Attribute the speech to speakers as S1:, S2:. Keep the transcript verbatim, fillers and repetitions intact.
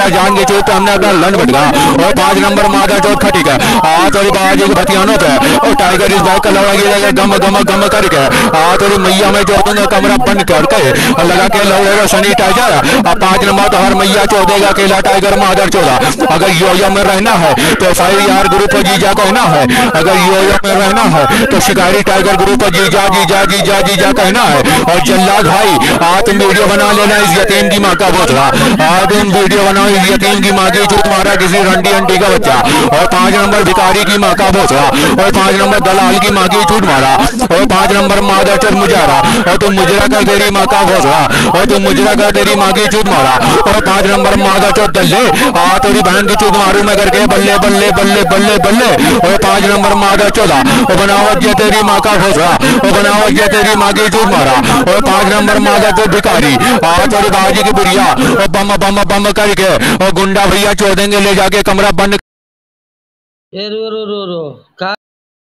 S1: जान के चोट हमने अपना लन बट गया। और पांच नंबर मादा चौथ खटी का आ थोड़ी बाजी की भतियानों पे और टाइगर इस बाइक का लड़ा गया गम गम गम करके आ थोड़ी मैया में चौथ ने कमरा बंद करके और लगा के लौड़ेगा शनि टाइगर। अब पांच नंबर तो हर मैया चौदेगा अकेला टाइगर मादर चौदह। अगर योयो में रहना है तो फाइव ग्रुप जीजा कहना है, अगर योयो में रहना है तो शिकारी टाइगर ग्रुप जीजा जीजा जीजा जीजा कहना है। और जल्लाद भाई आज तुम वीडियो बना लेना इस यतीम की माँ का बोतला, आज तुम वीडियो बनाओ इस यतीम की माँ की जो तुम्हारा किसी रंडी अंडी का बच्चा। और पांच नंबर भिखारी की माँ का बोतला और पांच नंबर दलाल की माँ की छूट मारा और पांच नंबर मादा चर मुजारा और तुम मुजरा कर तेरी माँ का भोसड़ा और तुम मुजरा कर तेरी माँ की छूट मारा और पांच नंबर मादा चौथ दल्ले आ तेरी बहन की छूट मारू मैं करके बल्ले बल्ले बल्ले बल्ले बल्ले। और पांच नंबर मादा चौदह और बनावट जे तेरी माँ का भोसड़ा और बनावट जे तेरी माँ की छूट मारा और पांच नंबर मादा चौथ भिखारी आ तेरी बाजी की बुढ़िया और बम बम बम करके और गुंडा भैया चौदेंगे ले जाके कमरा बंद।
S2: ए रो रो रो रो का